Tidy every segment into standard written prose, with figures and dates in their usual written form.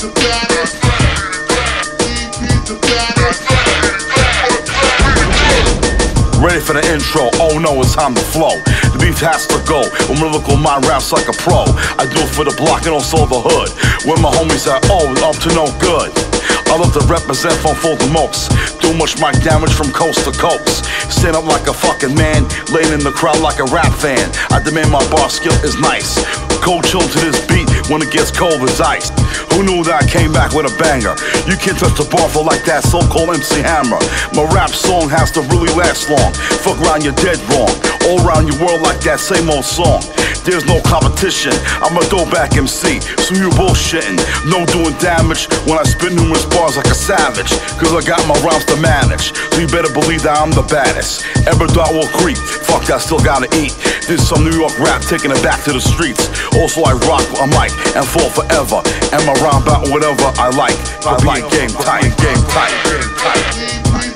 Ready for the intro, oh no, it's time to flow. The beef has to go, when lyrical mind raps like a pro. I do it for the block and also the hood, where my homies are always up to no good. I love to represent from full to most, do much mic damage from coast to coast. Stand up like a fucking man, laying in the crowd like a rap fan. I demand my bar skill is nice, cold chill to this beat when it gets cold as ice. Who knew that I came back with a banger? You can't touch the bar for like that so-called MC Hammer. My rap song has to really last long. Fuck around, you're dead wrong. All around your world like that same old song. There's no competition, I'm a throwback MC, so you bullshitting. No doing damage when I spit numerous bars like a savage, cause I got my rhymes to manage. So you better believe that I'm the baddest. Ever thought will creep, fuck that, still gotta eat. This some New York rap, taking it back to the streets. Also I rock a mic and fall forever, and my rhyme about whatever I like. I like game tight, game tight, game tight.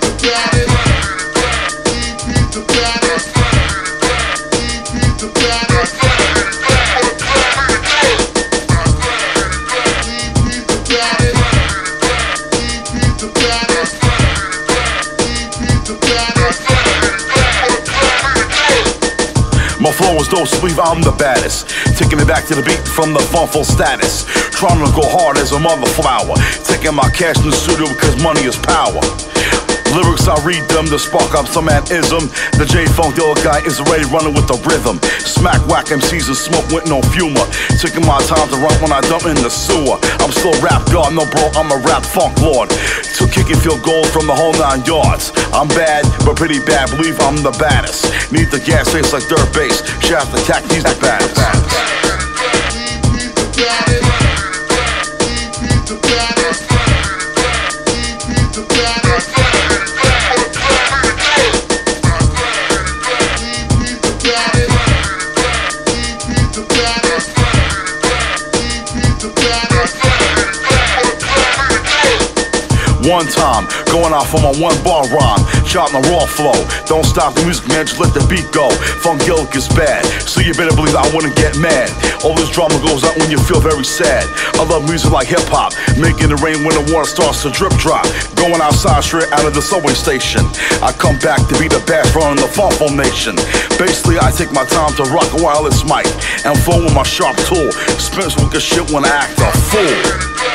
My flow is dope, so believe I'm the baddest. Taking it back to the beat from the funful status. Trying to go hard as a mother flower. Taking my cash in the studio because money is power. Lyrics, I read them to spark up some man-ism. The J-Funk, the old guy, is already running with the rhythm. Smack whack MCs and smoke with no humor. Taking my time to run when I dump in the sewer. I'm still rap god, no bro, I'm a rap funk lord. So kicking field goals from the whole 9 yards. I'm bad, but pretty bad, believe I'm the baddest. Need the gas face like dirt bass. Shaft attack, these the baddest. One time, going off on my one bar rhyme, shouting a raw flow. Don't stop the music, man, just let the beat go. Funkadelic is bad, so you better believe I wouldn't get mad. All this drama goes out when you feel very sad. I love music like hip-hop, making it rain when the water starts to drip drop. Going outside straight out of the subway station. I come back to be the best running the Funful Nation. Basically, I take my time to rock a wireless mic and flow with my sharp tool. Spins with good shit when I act a fool.